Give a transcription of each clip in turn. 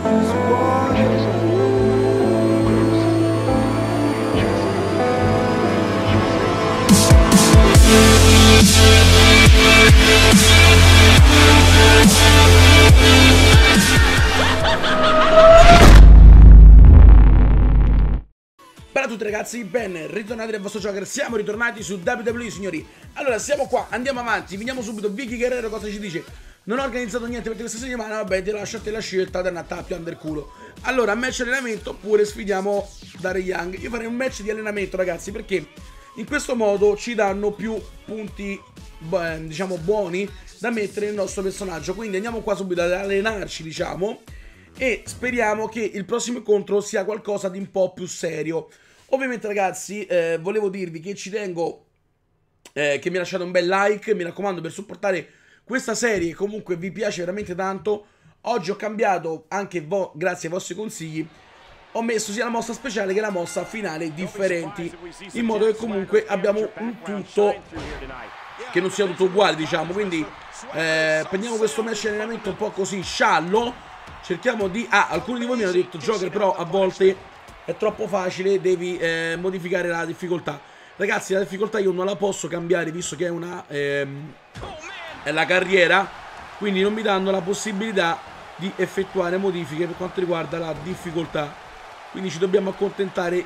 Ciao a tutti ragazzi, ben ritornati nel vostro Joker. Siamo ritornati su WWE, signori. Allora, siamo qua, andiamo avanti, vediamo subito Vicky Guerrero cosa ci dice. Non ho organizzato niente per questa settimana, vabbè, ti lascio a te la scelta, da una tappia under culo. Allora, match allenamento oppure sfidiamo Darby Young. Io farei un match di allenamento, ragazzi, perché in questo modo ci danno più punti, diciamo, buoni da mettere nel nostro personaggio. Quindi andiamo qua subito ad allenarci, diciamo, e speriamo che il prossimo incontro sia qualcosa di un po' più serio. Ovviamente ragazzi, volevo dirvi che ci tengo che mi lasciate un bel like, mi raccomando, per supportare questa serie, comunque vi piace veramente tanto. Oggi ho cambiato, anche grazie ai vostri consigli, ho messo sia la mossa speciale che la mossa finale differenti, in modo che comunque abbiamo un tutto che non sia tutto uguale, diciamo. Quindi prendiamo questo match di allenamento un po' così sciallo, cerchiamo di... alcuni di voi mi hanno detto Joker, però a volte è troppo facile, devi modificare la difficoltà. Ragazzi, la difficoltà io non la posso cambiare, visto che è la carriera, quindi non mi danno la possibilità di effettuare modifiche per quanto riguarda la difficoltà. Quindi ci dobbiamo accontentare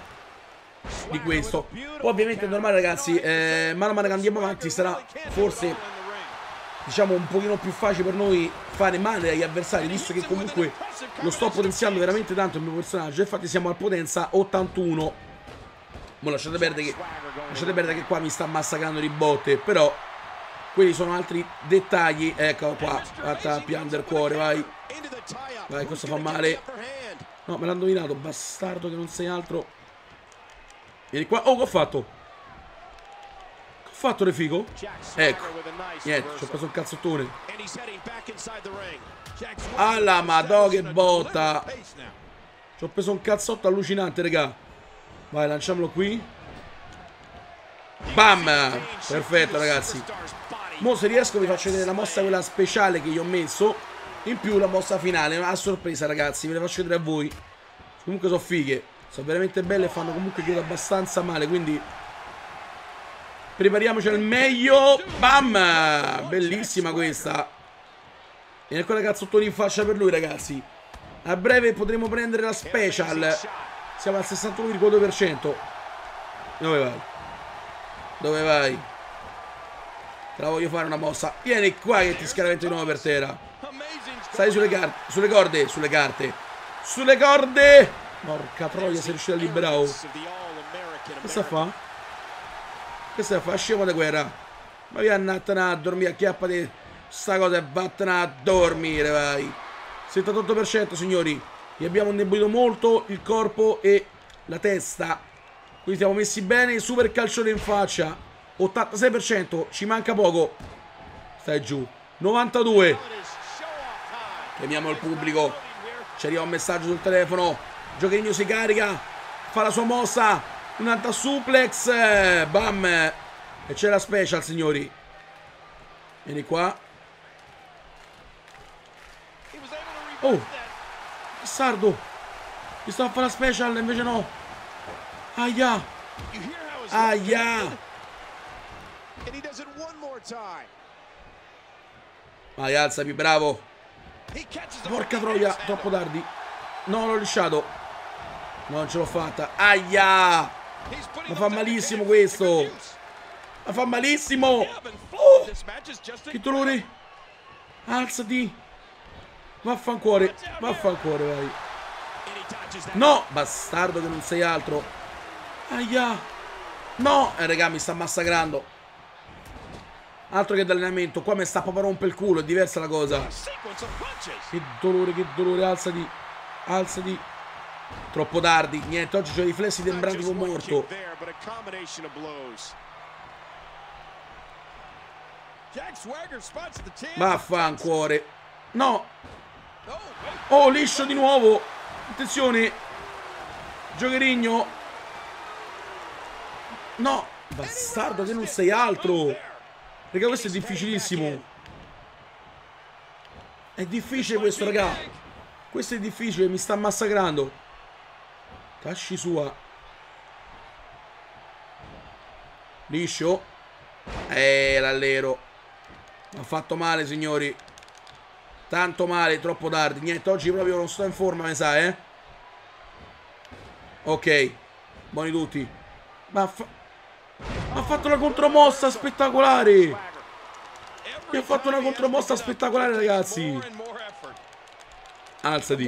di questo. Poi ovviamente è normale ragazzi, mano a mano che andiamo avanti sarà forse, diciamo, un pochino più facile per noi fare male agli avversari, visto che comunque lo sto potenziando veramente tanto il mio personaggio. Infatti siamo a potenza 81. Ma lasciate perdere che qua mi sta massacrando di botte. Però quelli sono altri dettagli. Ecco qua, attappi under cuore, vai. Vai, questo fa male. No, me l'ha indovinato, bastardo che non sei altro. Vieni qua. Oh, che ho fatto? Fatto Refico? Ecco, niente, ci ho preso un cazzottone. Alla madò che botta. Ci ho preso un cazzotto allucinante, raga. Vai, lanciamolo qui. Bam! Perfetto, ragazzi. Mo se riesco vi faccio vedere la mossa quella speciale che gli ho messo, in più la mossa finale, a sorpresa ragazzi, ve le faccio vedere a voi. Comunque sono fighe, sono veramente belle e fanno comunque credo abbastanza male, quindi prepariamoci al meglio. Bam! Bellissima questa. E ancora cazzottoni in faccia per lui, ragazzi. A breve potremo prendere la special. Siamo al 61,2%. Dove vai? Dove vai? Te la voglio fare una mossa. Vieni qua che ti scaravento di nuovo per terra. Stai sulle carte. Sulle corde. Sulle carte. Sulle corde. Porca troia, sei riuscito a liberare. Che sta a fa? Che stai a fare? Scemo di guerra. Ma via andattene a dormire, acchiappati sta cosa e vattene a dormire, vai. 78% signori. Gli abbiamo indebolito molto il corpo e la testa, quindi siamo messi bene. Super calcione in faccia. 86%, ci manca poco. Stai giù. 92. Chiamiamo il pubblico. Ci arriva un messaggio sul telefono. Giocherino si carica, fa la sua mossa, un alta suplex, bam, e c'è la special signori. Vieni qua. Oh, bastardo, mi stava a fare la special invece no. Aia. Aia. Vai, alzami, bravo. Porca troia, troppo tardi. No, l'ho lisciato. No, non ce l'ho fatta. Aia. Ma fa malissimo questo. Ma fa malissimo. Oh, che dolore. Alzati. Vaffancuore. Vaffancuore, vai. No, bastardo che non sei altro. Aia. No, raga, mi sta massacrando. Altro che d'allenamento. Qua mi sta proprio a rompere il culo. È diversa la cosa. Che dolore, che dolore. Alzati. Alzati. Troppo tardi. Niente, oggi c'ho i riflessi tembrati con morto. Vaffancuore. No. Oh, liscio di nuovo. Attenzione. Giocherigno. No. Bastardo che non sei altro. Raga, questo è difficilissimo. È difficile questo, raga. Questo è difficile, mi sta massacrando. Casci sua. Liscio. L'allero. Mi ha fatto male, signori. Tanto male, troppo tardi. Niente, oggi proprio non sto in forma, mi sa, eh. Ok. Buoni tutti. Ma ha fatto una contromossa spettacolare. Mi ha fatto una contromossa spettacolare, ragazzi. Alzati.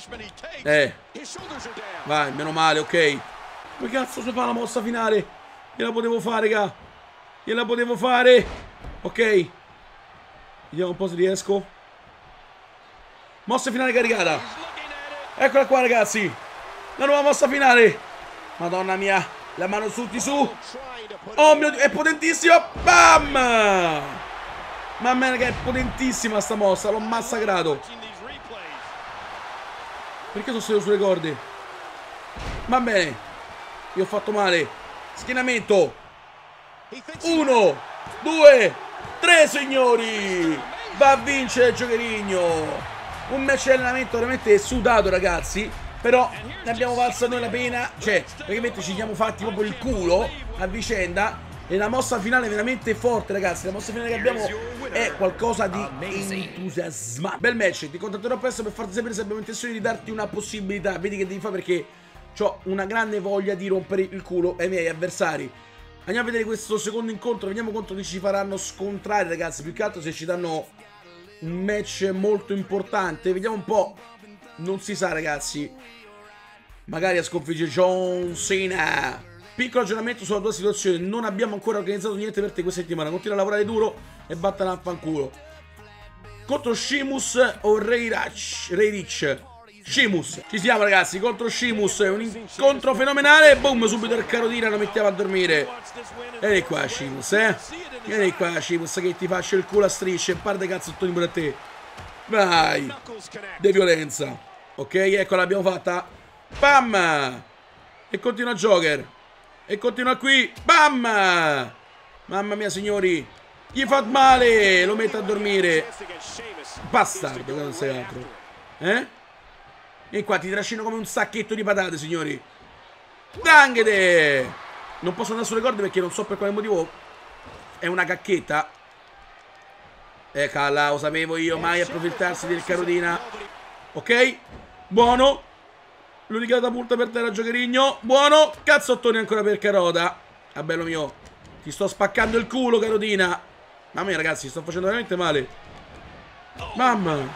Vai, meno male, ok. Come cazzo si fa la mossa finale? Gliela potevo fare, raga. Gliela potevo fare. Ok. Vediamo un po' se riesco. Mossa finale caricata. Eccola qua, ragazzi. La nuova mossa finale. Madonna mia. La mano tutti su. Oh mio Dio, è potentissima. Bam. Mamma mia, che è potentissima sta mossa. L'ho massacrato. Perché sono stato sulle corde? Va bene. Io ho fatto male. Schienamento. 1, 2, 3, signori. Va a vincere il giocherigno. Un match di allenamento veramente sudato, ragazzi. Però ne abbiamo valsa noi la pena. Cioè, praticamente ci siamo fatti proprio il culo a vicenda. E la mossa finale è veramente forte, ragazzi. La mossa finale che abbiamo è qualcosa di entusiasmante. Bel match, ti contatterò presto per farti sapere se abbiamo intenzione di darti una possibilità. Vedi che devi fare, perché ho una grande voglia di rompere il culo ai miei avversari. Andiamo a vedere questo secondo incontro. Vediamo contro chi ci faranno scontrare, ragazzi. Più che altro se ci danno un match molto importante. Vediamo un po'. Non si sa, ragazzi. Magari a sconfiggere John Cena. Piccolo aggiornamento sulla tua situazione. Non abbiamo ancora organizzato niente per te questa settimana. Continua a lavorare duro e vattene a fanculo. Contro Sheamus o Ray Rich. Sheamus. Ci siamo, ragazzi, contro Sheamus. È un incontro fenomenale. Boom, subito il carotina, lo mettiamo a dormire. Vieni qua, Sheamus, Vieni qua, Sheamus, che ti faccio il culo a strisce. Un par di cazzottoni pure a te. Vai. De violenza. Ok, ecco, l'abbiamo fatta. Bam. E continua Joker. E continua qui. Bam. Mamma mia, signori. Gli fa male. Lo mette a dormire. Bastardo, che non sei altro. E qua ti trascino come un sacchetto di patate, signori. Danghete. Non posso andare sulle corde perché non so per quale motivo. È una cacchetta. Eccola, lo sapevo io. Mai approfittarsi del carotina. Ok. Buono. L'unica catapulta per terra, giocherigno. Buono. Cazzottoni ancora per carota. Ah, bello mio. Ti sto spaccando il culo, carotina. Mamma mia, ragazzi, sto facendo veramente male. Mamma.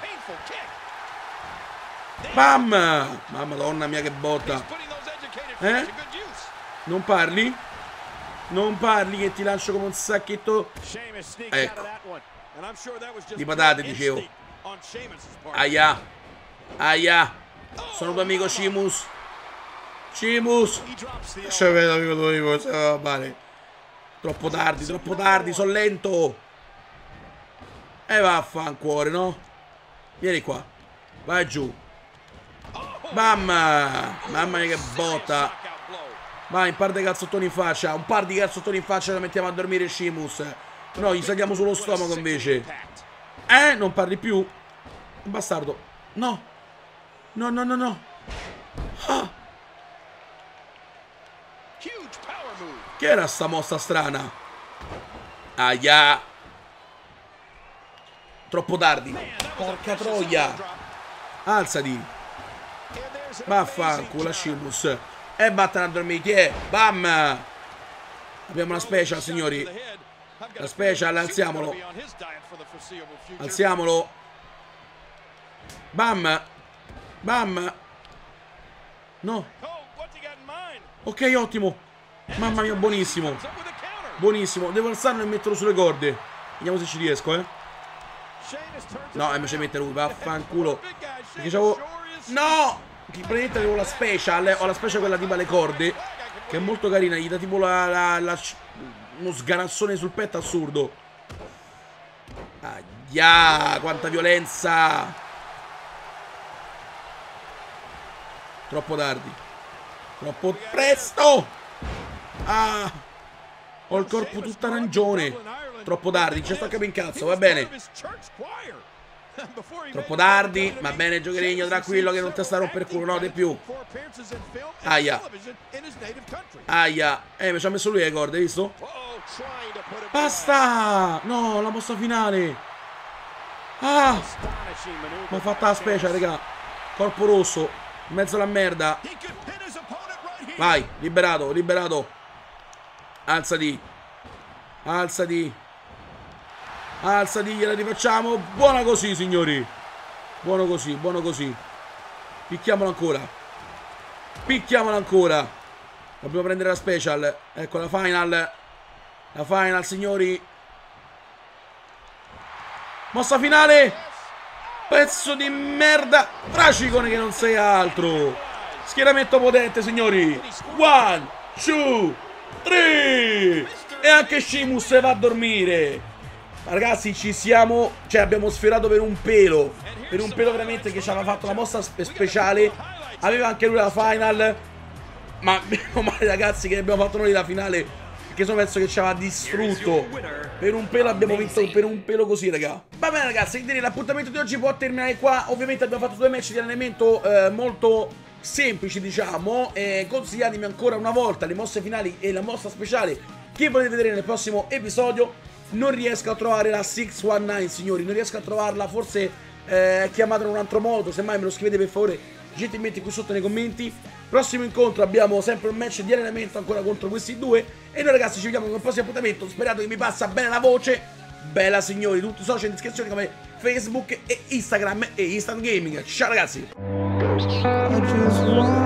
Bam. Mamma, donna mia, che botta. Non parli? Non parli che ti lancio come un sacchetto. Ecco. Di patate, dicevo. Aia. Aia. Sono tuo amico Sheamus. Sheamus. Troppo tardi, sono lento. E vaffanculo, no? Vieni qua. Vai giù. Bam. Mamma mia che botta. Vai, un par di cazzottoni in faccia. Un par di cazzottoni in faccia, la mettiamo a dormire Sheamus. No, gli saliamo sullo stomaco invece. Non parli più? Un bastardo. No. No, no, no, no. Ah. Che era sta mossa strana? Aia. Troppo tardi. Porca troia. Alzati. Vaffanculo, Sheamus. E vattene a dormire, chi è? Bam. Abbiamo una special, signori. La special, alziamolo. Alziamolo. Bam. Bam. No. Ok, ottimo. Mamma mia, buonissimo. Buonissimo. Devo alzarlo e metterlo sulle corde. Vediamo se ci riesco, No, invece mette lui. Vaffanculo. Perché c'avevo... No! Praticamente avevo la special. Ho la special quella tipo alle corde, che è molto carina. Gli dà tipo uno sganassone sul petto assurdo. Aia, quanta violenza. Troppo tardi. Troppo presto. Ah. Ho il corpo tutto arancione. Troppo tardi, ci sto capendo in cazzo, va bene. Troppo tardi. Va bene, giocheregno, tranquillo che non ti sta a rompere il culo. No, di più. Aia. Aia. Mi ci ha messo lui le corde, hai visto? Basta. No, la mossa finale. Ah. Ma fatta la special, raga. Corpo rosso. In mezzo alla merda. Vai, liberato, liberato. Alzati. Alzati. Alzati, gliela rifacciamo. Buona così, signori. Buono così, buono così. Picchiamolo ancora. Picchiamolo ancora. Dobbiamo prendere la special. Ecco la final. La final, signori. Mossa finale. Pezzo di merda. Fracicone che non sei altro. Schieramento potente, signori. 1, 2, 3. E anche Sheamus va a dormire. Ragazzi, ci siamo. Cioè, abbiamo sfiorato per un pelo. Per un pelo veramente, che ci aveva fatto la mossa speciale. Aveva anche lui la final. Ma meno male, ragazzi, che abbiamo fatto noi la finale, perché sono penso che ci aveva distrutto. Per un pelo abbiamo vinto, per un pelo così, raga. Va bene, ragazzi, quindi l'appuntamento di oggi può terminare qua. Ovviamente abbiamo fatto 2 match di allenamento molto semplici, diciamo. Consigliatemi ancora una volta le mosse finali e la mossa speciale che volete vedere nel prossimo episodio. Non riesco a trovare la 619, signori. Non riesco a trovarla. Forse chiamatela in un altro modo. Semmai me lo scrivete, per favore, gentilmente qui sotto nei commenti. Prossimo incontro abbiamo sempre un match di allenamento ancora contro questi due. E noi, ragazzi, ci vediamo con il prossimo appuntamento. Sperato che mi passa bene la voce. Bella, signori. Tutti i social in descrizione come Facebook e Instagram e Instant Gaming. Ciao, ragazzi.